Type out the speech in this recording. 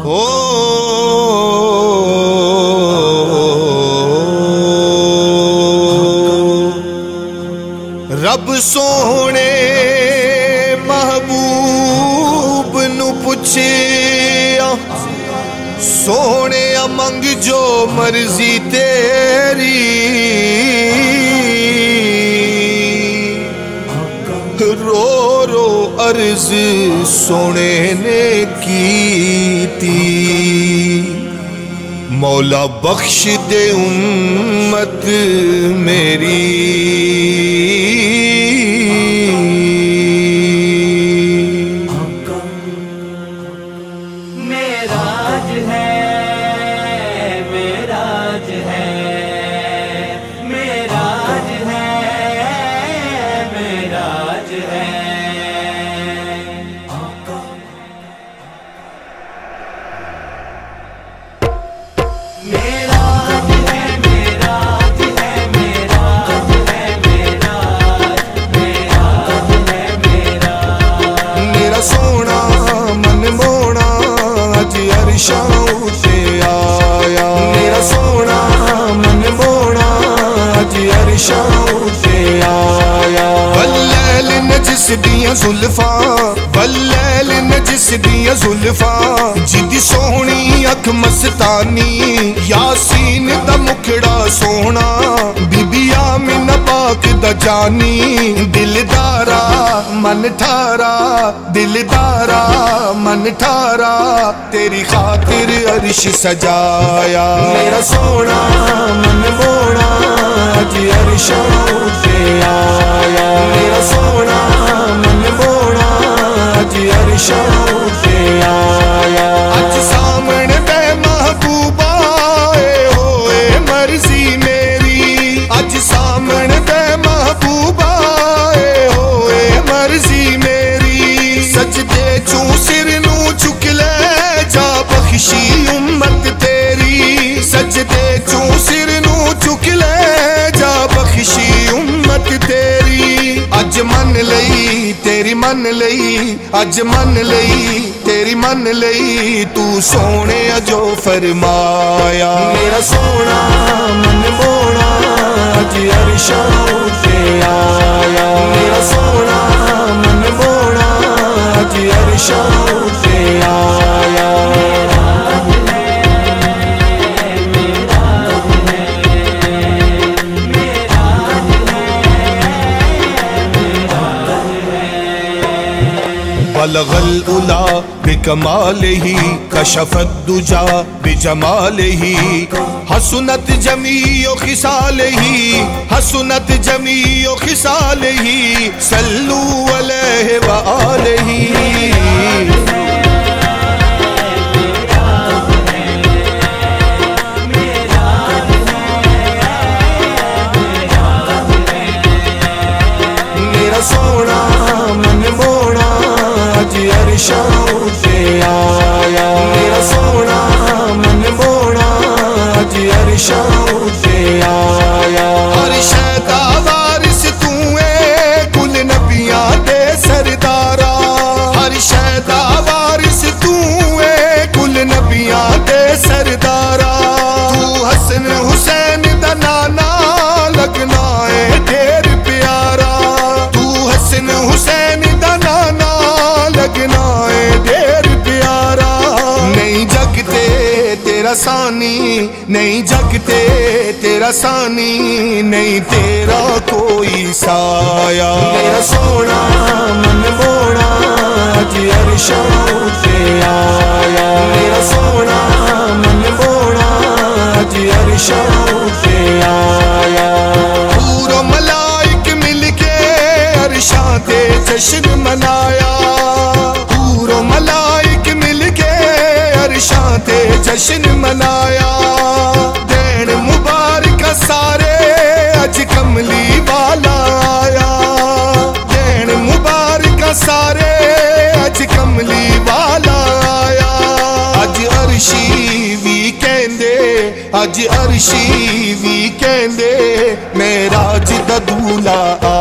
ओ रब सोने महबूब नु पुछे सोने मंग जो मर्जी तेरी रो रो अर्ज सोने ने की थी मौला बख्श दे उम्मत मेरी जुल्फा वल्लैल नजिस दियां जुल्फा जिदी सोहनी अख मस्तानी यासीन दा मुखड़ा सोहना बीबी आमिना पाक दा जानी दिलदारा मन ठारा दिलदारा मन ठारा तेरी खातिर अर्श सजाया मेरा सोना मन मोड़ा अज अर्शों ते आया मेरा सोना मन मोड़ा अज अर्शों ते आया अज सामने बे महबूबा होए मर्जी मेरी अज सामने बे महबूबा होए मर्जी मेरी सजदे चूं सिर नू चुक ले जा बख्शी उम्मत तेरी सजदे चूं सिर नू चुक ले जा बख्शी उम्मत तेरी अज मन लई तेरी मन लई अज मन लई तेरी मन लई तू सोने जो फरमाया मेरा सोना मन मोड़ा अज अर्शों ते आया मेरा सोना मन मोड़ा अज अर्शों ते आया बलगल उला बिकमालिही कशफत दुजा बिजमालिही हसनत जमीओ खिसालिही हसनत जमीओ खिसालिही सल्लू अलैहि व आलिही मेरा सोना मन मोड़ा अज अर्शों ते आया मेरा सोना मन मोड़ा अज अर्शों ते आया हर शैदा वारिस तू है कुल नबियां दे सरदारा हर शैदा वारिस तू है कुल नबियां दे सरदारा तू हसन हुसैन दा नाना लगना है ढेर प्यारा तू हसन हुसैन दा नाना लगना है ढेर प्यारा नहीं जगते तेरा सानी नहीं जगते तेरा सानी नहीं तेरा कोई साया मेरा सोना मन मोड़ा अज अर्शों ते आया मेरा सोना मन मोड़ा अज अर्शों ते आया पूरा मलाइक मिलके अर्शां ते जश्न मनाया पूरा मलाइक मिलके अर्शां ते जश्न मनाया दिन मुबारक सारे अज कमली वाला आया दिन मुबारक सारे अज कमली वाला आया अज अर्शी भी कहंदे अज अर्शी भी कहंदे मेराज दा दूल्हा